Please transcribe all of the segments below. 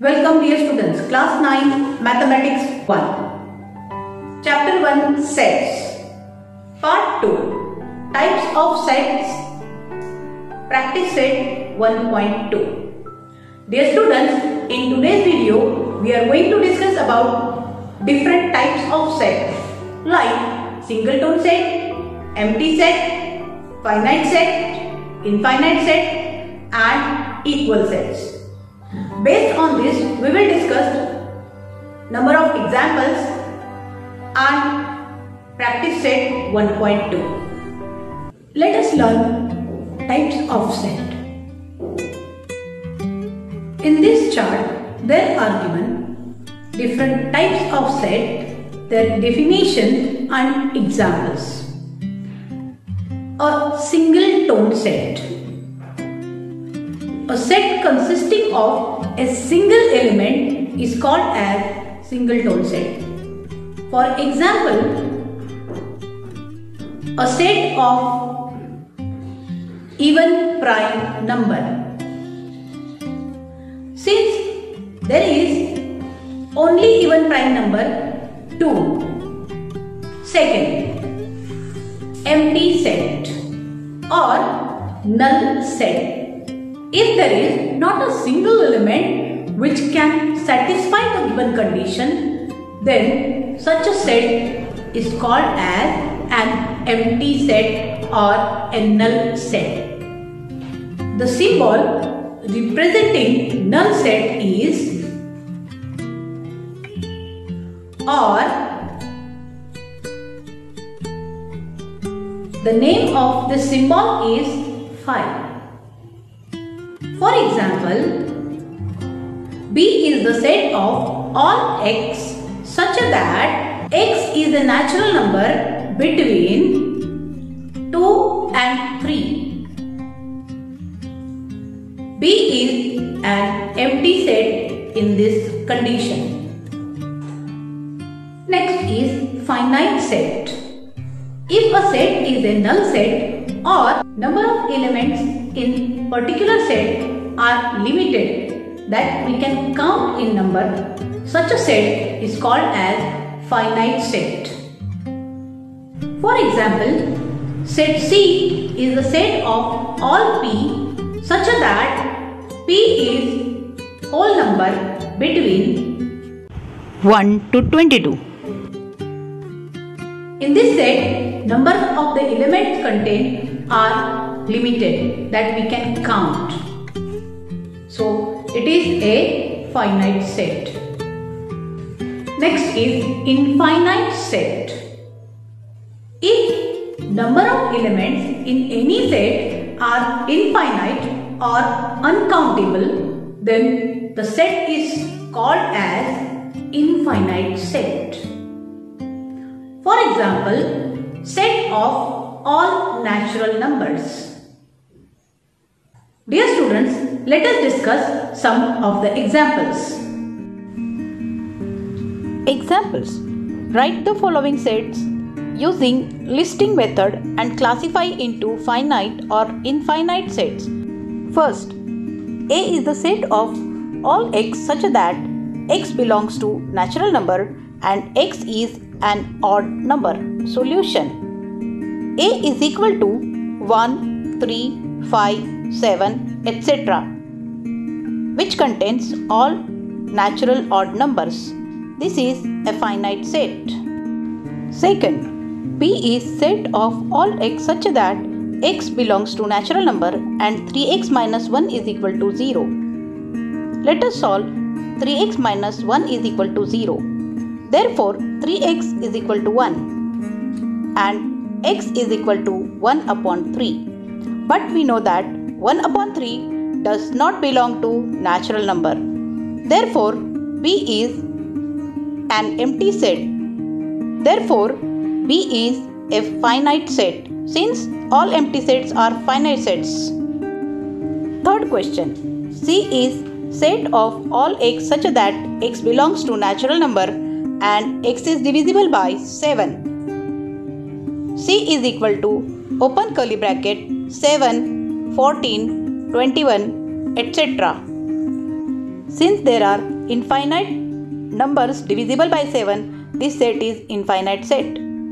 Welcome dear students, class 9 mathematics 1. Chapter 1 sets. Part 2 types of sets. Practice set 1.2. Dear students, in today's video we are going to discuss about different types of sets like single tone set, empty set, finite set, infinite set and equal sets. Based on this, we will discuss number of examples and practice set 1.2. Let us learn types of set. In this chart, there are given different types of set, their definition and examples. A single tone set. A set consisting of a single element is called as single tone set. For example, a set of even prime number. Since there is only even prime number 2. Second, empty set or null set. If there is not a single element which can satisfy the given condition, then such a set is called as an empty set or a null set. The symbol representing null set is or. The name of the symbol is phi. For example, B is the set of all x such that x is a natural number between 2 and 3. B is an empty set in this condition. Next is finite set. If a set is a null set or number of elements in particular set are limited that we can count in number, such a set is called as finite set. For example, set C is the set of all P such that P is whole number between 1 to 22. In this set, number of the elements contained are limited that we can count. So, it is a finite set. Next is infinite set. If number of elements in any set are infinite or uncountable, then the set is called as infinite set. For example, set of all natural numbers. Dear students, let us discuss some of the examples. Examples. Write the following sets using listing method and classify into finite or infinite sets. First, A is the set of all x such that x belongs to natural number and x is an odd number. Solution. A is equal to 1, 3, 5, 7, etc. which contains all natural odd numbers. This is a finite set. Second, B is set of all x such that x belongs to natural number and 3x minus 1 is equal to 0. Let us solve 3x minus 1 is equal to 0. Therefore, 3x is equal to 1 and x is equal to 1 upon 3. But we know that 1 upon 3 does not belong to natural number. Therefore, B is an empty set. Therefore, B is a finite set since all empty sets are finite sets. Third question. C is set of all x such that x belongs to natural number and x is divisible by 7. C is equal to open curly bracket 7, 14, 21, etc. Since there are infinite numbers divisible by 7, this set is infinite set.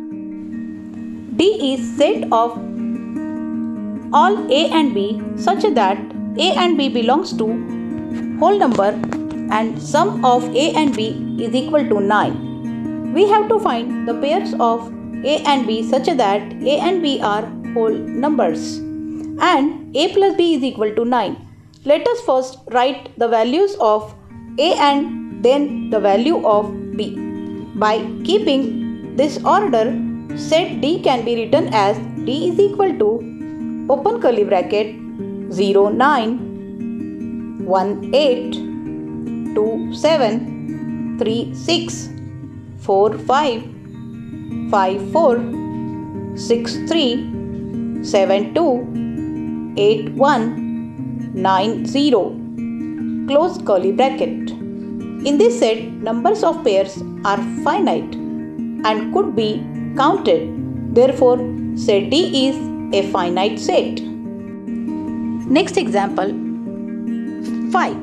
D is set of all A and B such that A and B belongs to whole number and sum of A and B is equal to 9. We have to find the pairs of A and B such that A and B are whole numbers and A plus B is equal to 9. Let us first write the values of A and then the value of B. By keeping this order, set D can be written as D is equal to open curly bracket 0 9 1 8 2 7 3 6 4 5 5 4 6 3 7 2 8 1 9 0 close curly bracket. In this set, numbers of pairs are finite and could be counted. Therefore, set D is a finite set. Next example 5.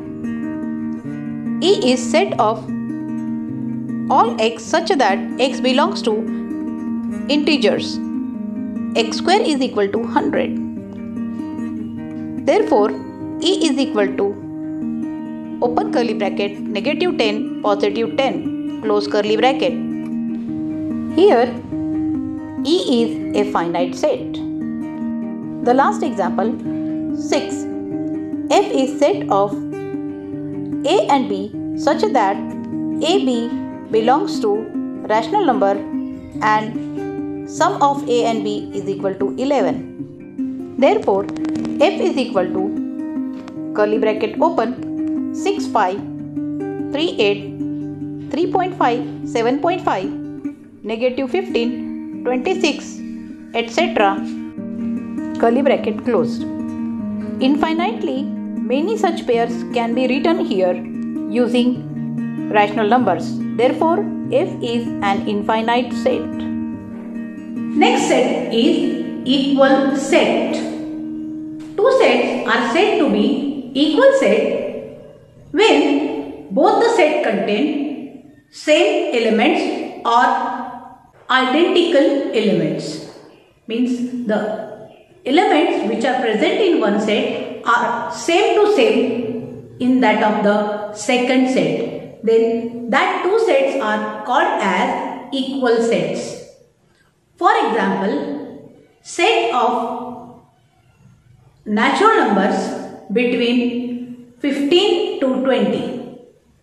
E is set of all x such that x belongs to integers. X square is equal to 100. Therefore, E is equal to open curly bracket negative 10 positive 10 close curly bracket. Here E is a finite set. The last example 6. F is set of A and B such that AB belongs to rational number and sum of A and B is equal to 11. Therefore, F is equal to curly bracket open 6 5 3 8 3.5 7.5 negative 15 26 etc. curly bracket closed. Infinitely many such pairs can be written here using rational numbers. Therefore, F is an infinite set. Next set is equal set. Two sets are said to be equal set when both the set contain same elements or identical elements. Means the elements which are present in one set are same to same in that of the second set. Then that two sets are called as equal sets. For example, set of natural numbers between 15 to 20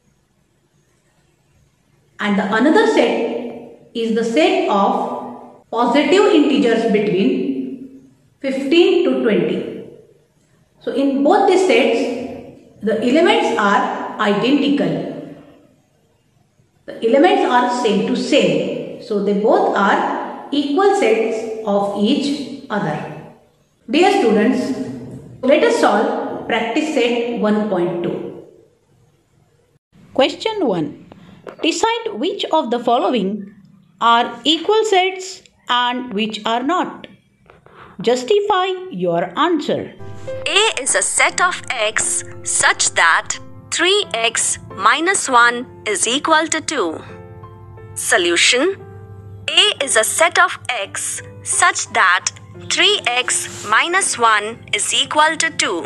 and the another set is the set of positive integers between 15 to 20. So in both these sets the elements are identical. The elements are same to same. So they both are equal sets of each other. Dear students, let us solve practice set 1.2. Question 1. Decide which of the following are equal sets and which are not. Justify your answer. A is a set of x such that 3x minus 1 is equal to 2. Solution. A is a set of x such that 3x minus 1 is equal to 2.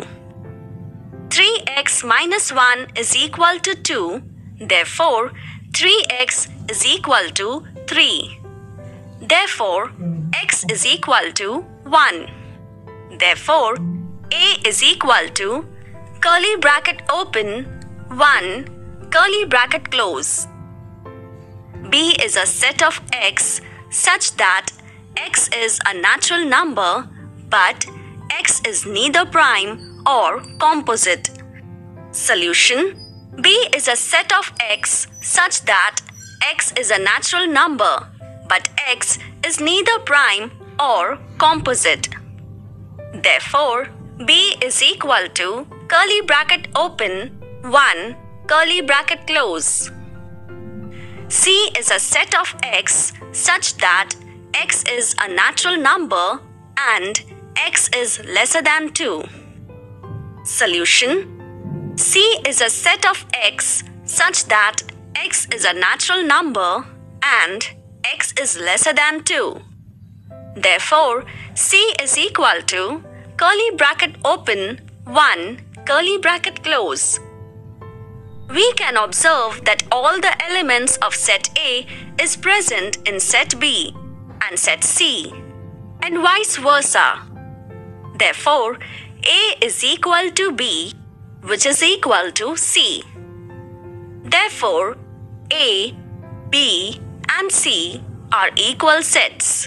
3x minus 1 is equal to 2. Therefore, 3x is equal to 3. Therefore, x is equal to 1. Therefore, A is equal to curly bracket open 1 curly bracket close. B is a set of x such that x is a natural number but x is neither prime or composite. Solution. B is a set of x such that x is a natural number but x is neither prime or composite. Therefore, B is equal to curly bracket open 1 curly bracket close. C is a set of x such that x is a natural number and x is lesser than 2. Solution. C is a set of x such that x is a natural number and x is lesser than 2. Therefore, C is equal to curly bracket open 1 curly bracket close. We can observe that all the elements of set A is present in set B and set C and vice versa. Therefore, A is equal to B, which is equal to C. Therefore, A, B and C are equal sets.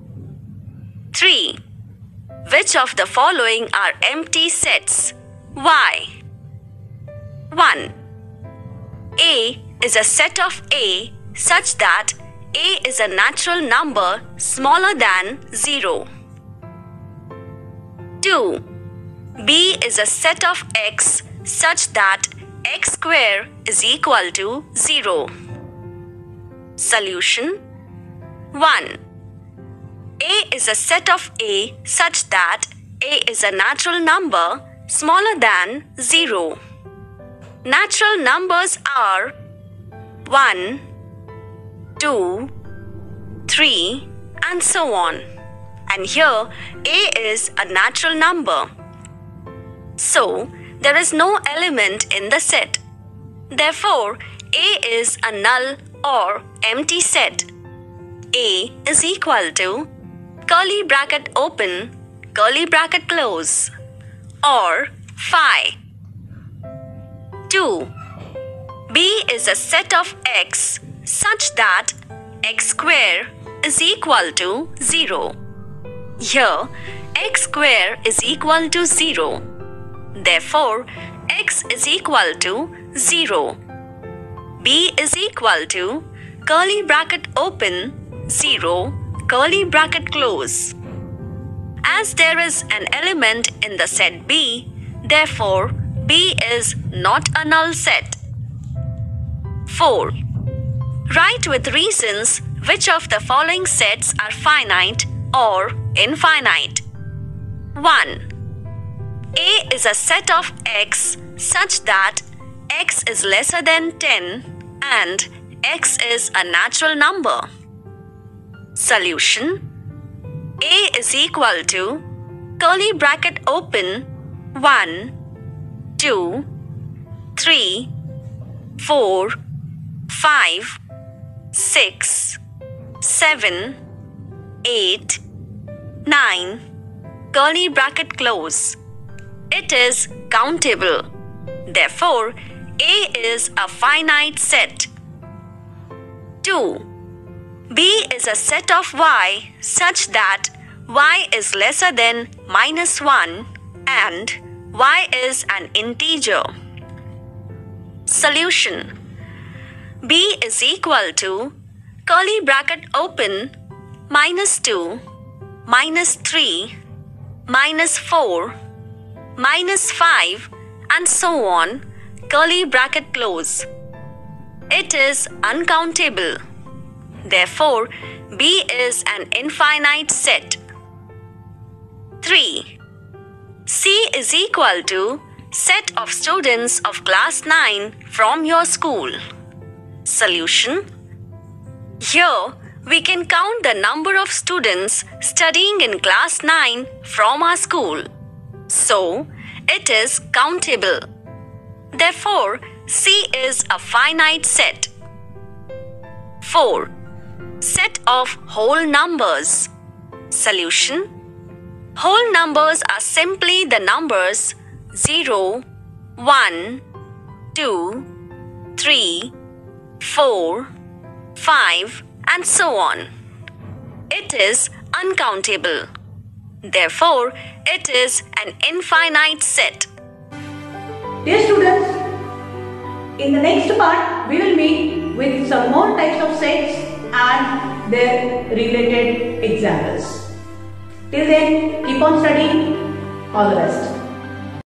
3. Which of the following are empty sets? Why? 1. A is a set of A such that A is a natural number smaller than 0. 2. B is a set of x such that x square is equal to 0. Solution 1. A is a set of A such that A is a natural number smaller than 0. Natural numbers are 1, 2, 3 and so on. And here A is a natural number. So, there is no element in the set. Therefore, A is a null or empty set. A is equal to curly bracket open, curly bracket close, or phi. 2. B is a set of x such that x square is equal to 0. Here, x square is equal to 0. Therefore, x is equal to 0. B is equal to curly bracket open 0 curly bracket close. As there is an element in the set B, therefore B is not a null set. 4. Write with reasons which of the following sets are finite or infinite. 1. A is a set of x such that x is lesser than 10 and x is a natural number. Solution: A is equal to curly bracket open 1, 2, 3, 4, 5, 6, 7, 8, 9, curly bracket close. It is countable. Therefore, A is a finite set. 2. B is a set of y such that y is lesser than -1 and y is an integer. Solution: B is equal to curly bracket open -2, -3, -4, -5 and so on, curly bracket close. It is uncountable. Therefore, B is an infinite set. 3. C is equal to set of students of class 9 from your school. Solution: Here, we can count the number of students studying in class 9 from our school. So, it is countable. Therefore, C is a finite set. 4. Set of whole numbers. Solution: Whole numbers are simply the numbers 0, 1, 2, 3, 4, 5 and so on. It is uncountable. Therefore, it is an infinite set. Dear students, in the next part we will meet with some more types of sets and their related examples. Till then, keep on studying. All the best.